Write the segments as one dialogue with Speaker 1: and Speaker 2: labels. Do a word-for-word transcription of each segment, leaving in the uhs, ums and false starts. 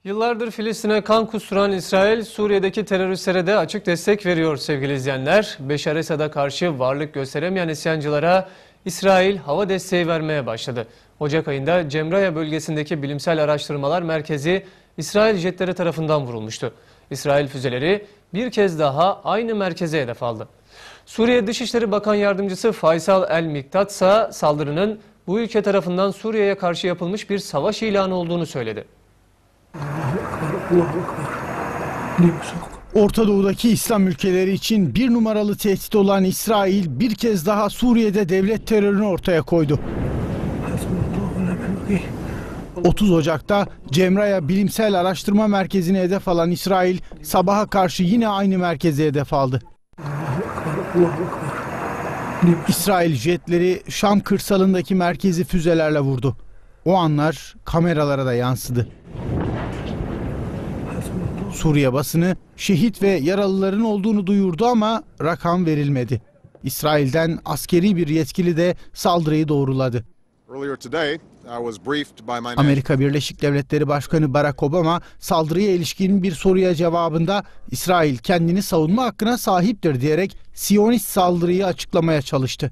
Speaker 1: Yıllardır Filistin'e kan kusturan İsrail, Suriye'deki teröristlere de açık destek veriyor sevgili izleyenler. Beşar Esad'a karşı varlık gösteremeyen isyancılara İsrail hava desteği vermeye başladı. Ocak ayında Cemraya bölgesindeki Bilimsel Araştırmalar Merkezi İsrail jetleri tarafından vurulmuştu. İsrail füzeleri bir kez daha aynı merkeze hedef aldı. Suriye Dışişleri Bakan Yardımcısı Faysal El-Miktat ise saldırının bu ülke tarafından Suriye'ye karşı yapılmış bir savaş ilanı olduğunu söyledi.
Speaker 2: Orta Doğu'daki İslam ülkeleri için bir numaralı tehdit olan İsrail bir kez daha Suriye'de devlet terörünü ortaya koydu. otuz Ocak'ta Cemraya Bilimsel Araştırma Merkezi'ne hedef alan İsrail sabaha karşı yine aynı merkeze hedef aldı. İsrail jetleri Şam kırsalındaki merkezi füzelerle vurdu. O anlar kameralara da yansıdı. Suriye basını şehit ve yaralıların olduğunu duyurdu ama rakam verilmedi. İsrail'den askeri bir yetkili de saldırıyı doğruladı. Amerika Birleşik Devletleri Başkanı Barack Obama saldırıya ilişkin bir soruya cevabında İsrail kendini savunma hakkına sahiptir diyerek Siyonist saldırıyı açıklamaya çalıştı.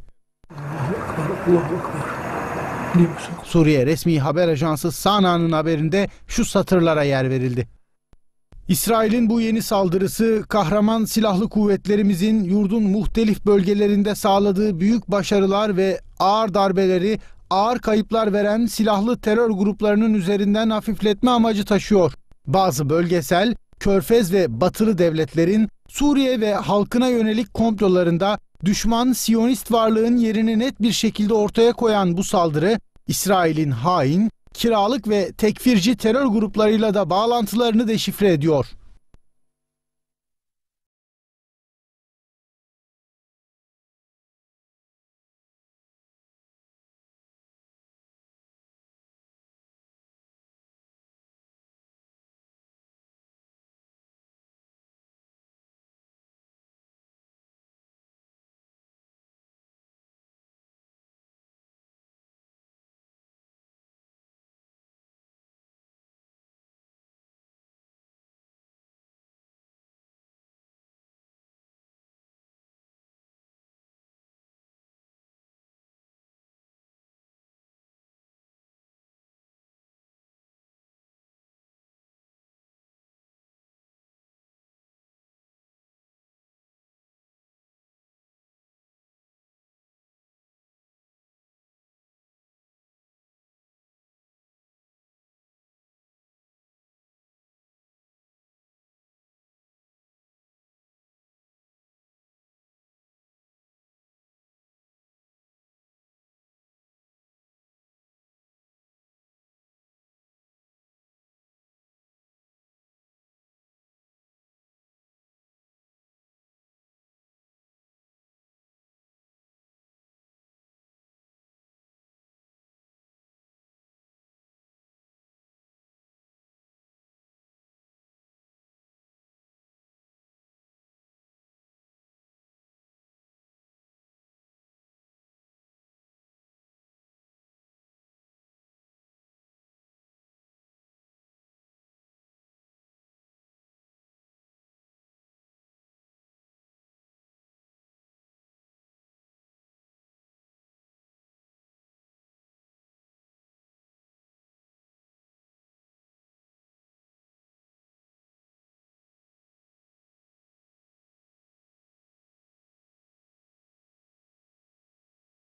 Speaker 2: Suriye resmi haber ajansı Sana'nın haberinde şu satırlara yer verildi. İsrail'in bu yeni saldırısı kahraman silahlı kuvvetlerimizin yurdun muhtelif bölgelerinde sağladığı büyük başarılar ve ağır darbeleri ağır kayıplar veren silahlı terör gruplarının üzerinden hafifletme amacı taşıyor. Bazı bölgesel, körfez ve batılı devletlerin Suriye ve halkına yönelik komplolarında düşman Siyonist varlığın yerini net bir şekilde ortaya koyan bu saldırı, İsrail'in hain, kiralık ve tekfirci terör gruplarıyla da bağlantılarını deşifre ediyor.